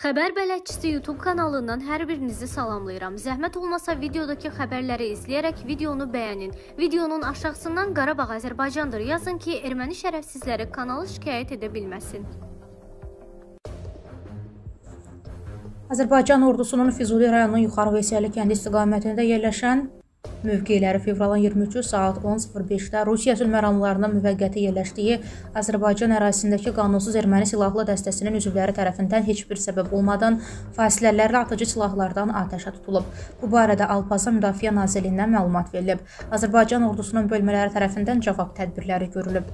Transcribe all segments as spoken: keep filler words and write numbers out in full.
Xəbər Bələdçisi YouTube kanalından hər birinizi salamlayıram. Zəhmət olmasa videodakı xəbərləri izləyərək videonu bəyənin. Videonun aşağısından Qarabağ Azərbaycandır yazın ki, erməni şərəfsizləri kanalı şikayət edə bilməsin. Azərbaycan ordusunun Füzuli rayonunun Yuxarı Veysəli kəndi istiqamətində yerləşən mövqeləri fevralın iyirmi üçü saat on sıfır beşdə Rusiya sülhməramlarına müvəqqəti yerləşdiyi Azərbaycan ərazisindəki qanunsuz erməni silahlı dəstəsinin üzvləri tərəfindən heç bir səbəb olmadan fasilələrlə atıcı silahlardan atəşə tutulub. Bu barədə Alpaza Müdafiə Nazirliyindən məlumat verilib. Azərbaycan ordusunun bölmələri tərəfindən cavab tədbirləri görülüb.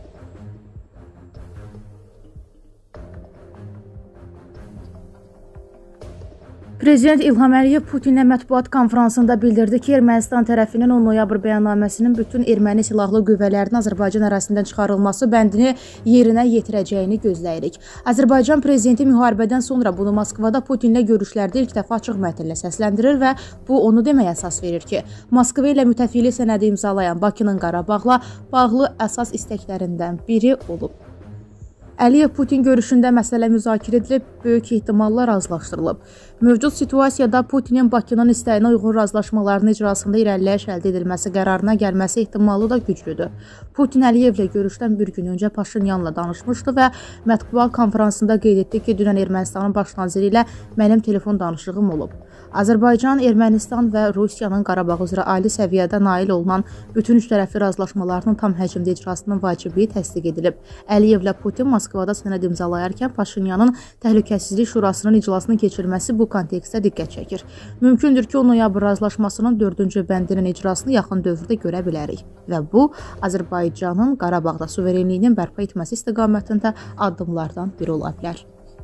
Prezident İlham Əliyev Putinlə mətbuat konfransında bildirdi ki, Ermənistan tərəfinin on noyabr bəyannaməsinin bütün erməni silahlı qüvvələrinin Azərbaycan ərazisindən çıxarılması bəndini yerinə yetirəcəyini gözləyirik. Azərbaycan prezidenti müharibədən sonra bunu Moskvada Putinlə görüşlərdə ilk dəfə açıq mətnlə səsləndirir və bu onu deməyə əsas verir ki, Moskva ilə müttəfiqlik sənədi imzalayan Bakının Qarabağla bağlı əsas istəklərindən biri olub. Əliyev-Putin görüşündə məsələ müzakirə edilib, böyük ehtimalla razılaşdırılıb. Mövcud situasiyada Putinin Bakının istəyinə uyğun razılaşmalarının icrasında irəliləyiş əldə edilməsi qərarına gəlməsi ehtimalı da güclüdür. Putin Əliyevlə görüşdən bir gün öncə Paşinyanla danışmışdı və mətbuat konfransında qeyd etdi ki, dünən Ermənistanın baş naziri ilə mənim telefon danışığım olub. Azərbaycan, Ermənistan və Rusiyanın Qarabağ üzrə ali səviyyədə nail olunan bütün üç tərəfli razılaşmalarının tam həcmdə icrasının vacibliyi təsdiq edilib. Əliyevlə Putin Moskvada sənəd imzalayarkən Paşinyanın Təhlükəsizlik Şurasının iclasının keçirilməsi bu kontekstdə diqqət çəkir. Mümkündür ki, on noyabr razılaşmasının dördüncü bəndinin icrasını yaxın dövrdə görə bilərik və bu, Azərbaycanın Qarabağda suverenliyinin bərpa etməsi istiqamətində addımlardan biri ola bilər.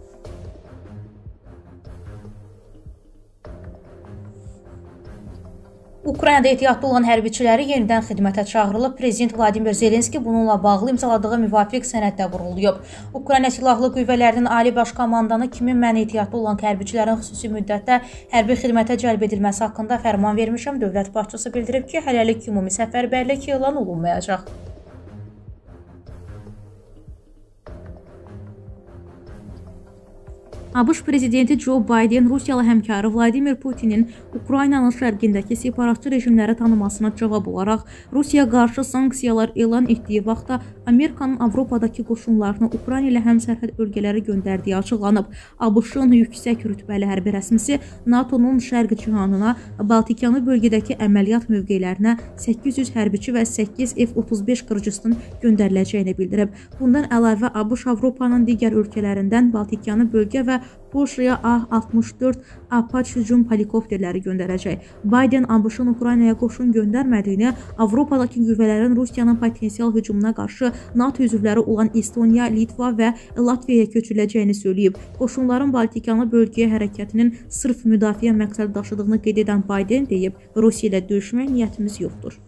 Ukraynada ehtiyatlı olan hərbiçiləri yenidən xidmətə çağırılıb. Prezident Vladimir Zelenski bununla bağlı imzaladığı müvafiq sənəddə vurğulayıb. Ukrayna Silahlı Qüvvələrinin Ali Baş Komandanı kimin mən ehtiyatlı olan hərbiçilərin xüsusi müddətdə hərbi xidmətə cəlb edilməsi haqqında fərman vermişəm. Dövlət başçısı bildirib ki, hələlik ümumi səfərbərlik elan olunmayacaq. ABŞ prezidenti Joe Biden Rusiyalı həmkarı Vladimir Putinin Ukraynanın şərqindəki separatçı rejimləri tanımasına cavab olaraq Rusiya qarşı sanksiyalar elan etdiyi vaxtda Amerikanın Avropadakı qoşunlarını Ukrayna ilə həmsərhəd ölkələrə göndərdiyi açıqlanıb. ABŞ-ın yüksək rütbəli hərbi rəsmisi NATO'nun şərq cihanına, Baltikanı bölgədəki əməliyyat mövqelərinə səkkiz yüz hərbiçi və səkkiz F otuz beş qırıcısının göndəriləcəyini bildirib. Bundan əlavə ABŞ Avropanın digər ölkələrindən Baltikanı bölgə və Polşaya A altmış dörd Apache hücum helikopterləri göndərəcək. Biden ABŞ-ın Ukraynaya qoşun göndərmədiyini, Avropadakı qüvvələrin Rusiyanın potensial hücumuna qarşı NATO üzvləri olan Estoniya, Litva və Latviyaya köçürüləcəyini söyləyib. Qoşunların Baltikanı bölgəyə hərəkətinin sırf müdafiə məqsədi daşıdığını qeyd edən Biden deyib, Rusiya ilə döyüşmək niyyətimiz yoxdur.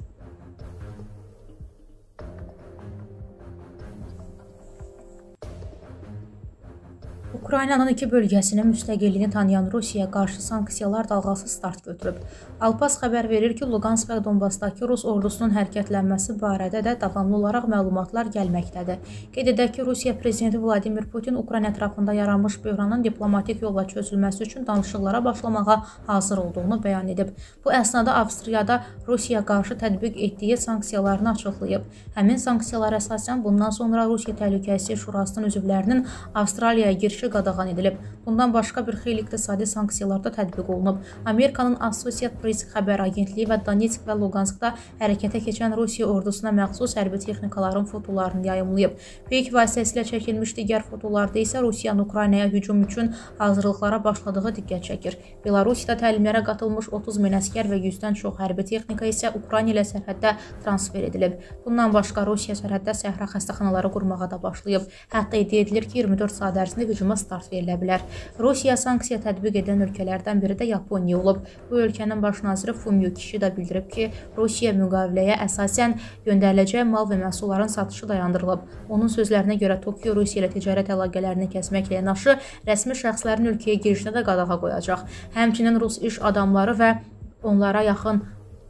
Ukraynanın iki bölgəsinin müstəqilliyini tanıyan Rusiyaya qarşı sanksiyalar dalğası start götürüb. Alpaz xəbər verir ki, Luqansk və Donbasdakı Rus ordusunun hərəkətlənməsi barədə də davamlı olaraq məlumatlar gəlməkdədir. Qeyd edək ki, Rusiya prezidenti Vladimir Putin Ukrayna ətrafında yaranmış böhranın diplomatik yolla çözülməsi üçün danışıqlara başlamağa hazır olduğunu bəyan edib. Bu əsnada Avstriyada Rusiya qarşı tətbiq etdiyi sanksiyalarını açıqlayıb. Həmin sanksiyalar əsasən bundan sonra Rusiya Təhlükəsizlik Şurasının üzvlərinin Avstraliyaya girişi qadağan edilib. Bundan başqa bir xeyli iqtisadi sanksiyalar da tətbiq olunub. Amerikanın Associated Press xəbər agentliyi və Donetsk və Luqanskda hərəkətə keçən Rusiya ordusuna məxsus hərbi texnikaların fotolarını yayımlayıb. Peyk vasitəsilə çəkilmiş digər fotolarda isə Rusiyanın Ukraynaya hücum üçün hazırlıqlara başladığı diqqət çəkir. Belarusiyada təlimlərə qatılmış otuz min əskər və yüzdən çox hərbi texnika isə Ukrayna ilə sərhəddə transfer edilib. Bundan başqa Rusiya sərhəddə səhra xəstəxanaları qurmağa da başlayıb. Hətta iddia edilir ki, iyirmi dörd saat ərzində hücuma start verilə bilər. Rusiya sanksiya tətbiq edən ölkələrdən biri də Yaponiya olub. Bu ölkənin baş naziri Fumio Kishida bildirib ki, Rusiya müqaviləyə əsasən göndəriləcək mal və məhsulların satışı dayandırılıb. Onun sözlərinə görə Tokyo Rusiya ilə ticarət əlaqələrini kəsməklə yanaşı rəsmi şəxslərin ölkəyə girişinə də qadağa qoyacaq. Həmçinin Rus iş adamları və onlara yaxın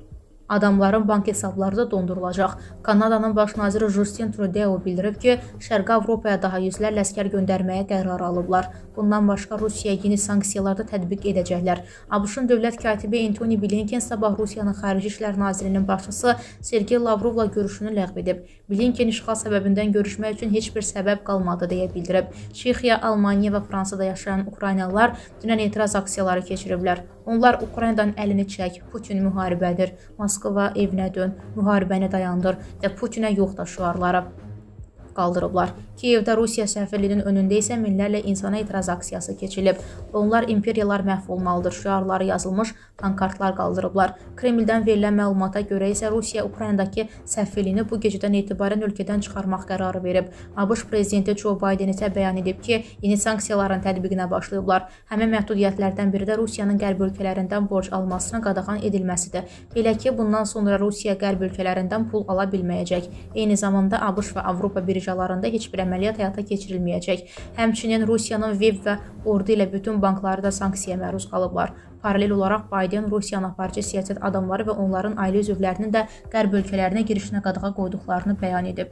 Adamların bank hesabları da dondurulacaq. Kanadanın baş naziri Justin Trudeau bildirib ki, Şərqi Avropaya daha yüzlərlə əskər göndərməyə qərar alıblar. Bundan başqa Rusiyaya yeni sanksiyalar da tətbiq edəcəklər. ABŞ-ın dövlət katibi Antony Blinken sabah Rusiyanın Xarici İşlər Nazirinin başçısı Sergey Lavrovla görüşünü ləğv edib. Blinken işğal səbəbindən görüşmək üçün heç bir səbəb qalmadı deyə bildirib. Çexiya, Almaniya və Fransada yaşayan Ukraynalılar dünən etiraz aksiyaları keçiriblər. Onlar Ukraynadan əlini çək, Putin müharibədir, Moskva evinə dön, müharibəni dayandır və Putinə yox da şüarları qaldırıblar. Kiyevdə Rusiya səfirliyinin önündə isə minlərlə insana etiraz aksiyası keçilib. Onlar imperiyalar məhv olmalıdır şüarları yazılmış pankartlar qaldırıblar. Kremldən verilən məlumata görə isə Rusiya Ukraynadakı səfirliyini bu gecədən etibarən ölkədən çıxarmaq qərarı verib. ABŞ prezidenti Joe Biden isə bəyan edib ki, yeni sanksiyaların tətbiqinə başlayıblar. Həmin məhdudiyyətlərdən biri də Rusiyanın qərb ölkələrindən borc almasına qadağan edilməsidir. Belə ki, bundan sonra Rusiya qərb ölkələrindən pul ala bilməyəcək. Eyni zamanda ABŞ və Avropa birjalarında heç bir əməliyyat həyata keçirilməyəcək. Həmçinin Rusiyanın veb və ordu ilə bütün bankları da sanksiyaya məruz qalıblar. Paralel olaraq Biden Rusiyanın aparıcı siyasət adamları və onların ailə üzvlərinin də qərb ölkələrinə girişinə qadağa qoyduqlarını bəyan edib.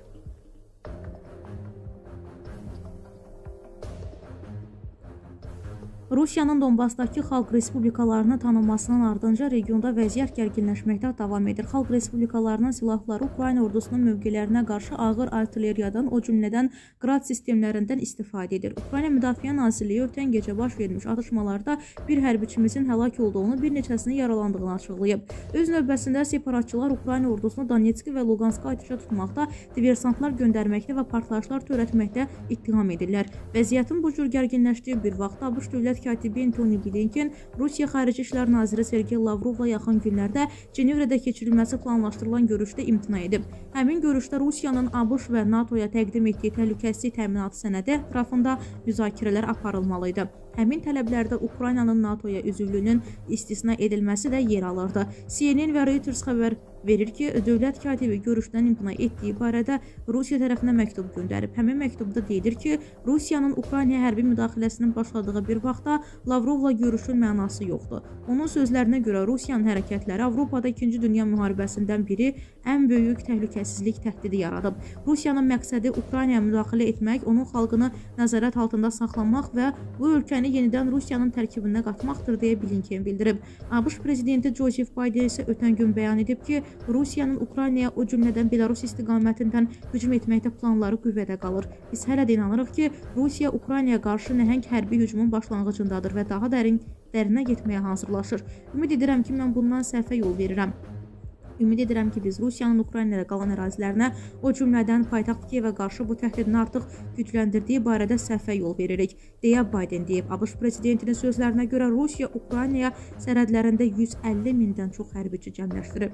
Rusiyanın Donbasdakı xalq respublikalarını tanınmasının ardınca regionda vəziyyət gərginləşməkdə davam edir. Xalq respublikalarının silahları Ukrayna ordusunun mövqelərinə qarşı ağır artilleriyadan, o cümlədən qrad sistemlərindən istifadə edir. Ukrayna Müdafiə Nazirliyi ötən gecə baş vermiş atışmalarda bir hərbiçimizin həlak olduğunu, bir neçəsinin yaralandığını açıqlayıb. Öz növbəsində separatçılar Ukrayna ordusunu Donetski və Luganska atışa tutmaqda, diversantlar göndərməkdə və partlayışlar törətməkdə ittiham edirlər. Vəziyyətin bu cür gərginləşdiyi bir vaxtda ABŞ dövlət katibi Antony Blinken Rusiya Xarici İşlər Naziri Sergey Lavrovla yaxın günlərdə Cenevrədə keçirilməsi planlaşdırılan görüşdə imtina edib. Həmin görüşdə Rusiyanın ABŞ və NATOya təqdim etdiyi təhlükəsizlik təminatı sənədi ətrafında müzakirələr aparılmalıydı. Həmin tələblərdə Ukraynanın NATOya üzvlüyünün istisna edilməsi də yer alırdı. C N N və Reuters xəbər verir ki, dövlət katibi görüşdən imtina etdiyi barədə Rusiya tərəfinə məktub göndərib. Həmin məktubda deyilir ki, Rusiyanın Ukraynaya hərbi müdaxiləsinin başladığı bir vaxtda Lavrovla görüşün mənası yoxdur. Onun sözlərinə görə Rusiyanın hərəkətləri Avropada ikinci Dünya müharibəsindən biri ən böyük təhlükəsizlik təhdidi yaradıb. Rusiyanın məqsədi Ukraynaya müdaxilə etmək, onun xalqını nəzarət altında saxlamaq və bu ölkəni yenidən Rusiyanın tərkibinə qatmaqdır deyə Blinken bildirib. ABŞ prezidenti Joseph Biden isə ötən gün bəyan edib ki, Rusiyanın Ukraynaya, o cümlədən Belarus istiqamətindən hücum etməkdə planları qüvvədə qalır. Biz hələ də inanırıq ki, Rusiya Ukraynaya qarşı nəhəng hərbi hücumun başlanğıcındadır və daha dərin dərinə getməyə hazırlaşır. Ümid edirəm ki, mən bundan səhvə yol verirəm. Ümid edirəm ki, biz Rusiyanın Ukraynada qalan ərazilərinə, o cümlədən paytaxt Kiyevə qarşı bu təhdidini artıq gücləndirdiyi barədə səhvə yol veririk, deyə Biden deyib. ABŞ prezidentinin sözlərinə görə Rusiya Ukraynaya sərhədlərində yüz əlli mindən çox hərbiçi cəmləşdirib.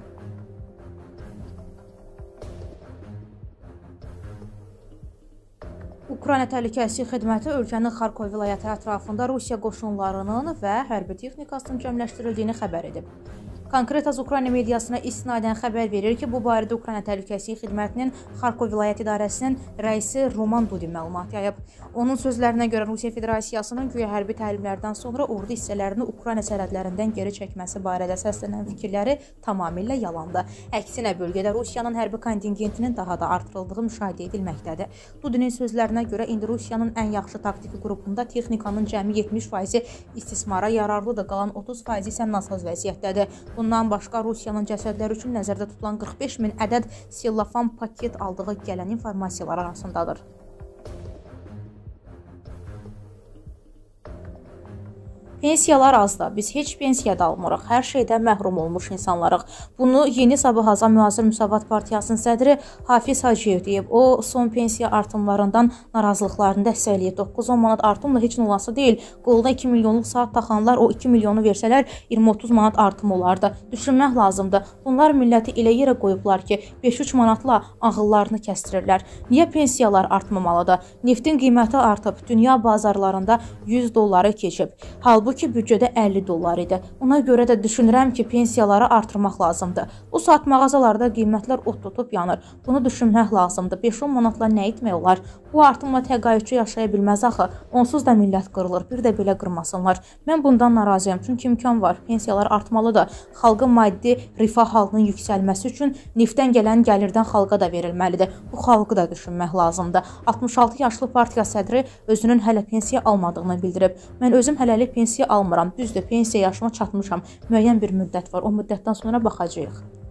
Ukrayna Təhlükəsizlik Xidməti ölkənin Xarkov vilayəti ətrafında Rusiya qoşunlarının və hərbi texnikasının cəmləşdirildiyini xəbər edib. Konkret Ukrayna mediasına istinadən xəbər verir ki, bu barədə Ukrayna Təhlükəsizlik Xidmətinin Xarkov vilayət idarəsinin rəisi Roman Dudin məlumat yayıb. Onun sözlərinə görə Rusiya Federasiyasının güya hərbi təlimlərdən sonra ordu hissələrini Ukrayna sərhədlərindən geri çəkməsi barədə səslənən fikirləri tamamilə yalandır. Əksinə bölgədə Rusiyanın hərbi kontingentinin daha da artırıldığı müşahidə edilməkdədir. Dudinin sözlərinə görə indi Rusiyanın ən yaxşı taktiki qrupunda texnikanın cəmi yetmiş faizi istismara yararlıdır, qalan otuz faizi isə nasaz vəziyyətdədir. Bundan başqa Rusiyanın cəsədlər üçün nəzərdə tutulan qırx beş min ədəd sellofan paket aldığı gələn informasiyalar arasındadır. Pensiyalar azdır. Biz heç pensiya da almırıq. Hər şeydən məhrum olmuş insanlarıq. Bunu Yeni Sabah Azam Müasir Müsavat Partiyasının sədri Hafiz Hacıyev deyib. O, son pensiya artımlarından narazılıqlarını dəstəkləyib. doqquz on manat artımla heç nə olası deyil. Qoluna iki milyonluq saat taxanlar o iki milyonu versələr iyirmi otuz manat artım olardı. Düşünmək lazımdır. Bunlar milləti elə yerə qoyublar ki, beş üç manatla ağıllarını kəstirirlər. Niyə pensiyalar artmamalıdır? Neftin qiyməti artıb, dünya bazarlarında yüz dolları keçib. Halbuki Halbuki büdcədə əlli dollar idi. Ona görə də düşünürəm ki, pensiyaları artırmaq lazımdır. Bu saat mağazalarda qiymətlər od tutub yanır. Bunu düşünmək lazımdır. beş on manatla nə etmək olar? Bu artımla təqaüdçü yaşaya bilməz axı. Onsuz da millət qırılır. Bir də belə qırmasınlar. Mən bundan narazıyam. Çünki imkan var. Pensiyalar artmalıdır. Xalqın maddi rifah halının yüksəlməsi üçün neftdən gələn gəlirdən xalqa da verilməlidir. Bu xalqı da düşünmək lazımdır. altmış altı yaşlı partiya sədri özünün hələ pensiya almadığını bildirib. Mən özüm hələlik pensiya almıram. Düzdür, pensiya yaşıma çatmışam. Müəyyən bir müddət var. O müddətdən sonra baxacağıq.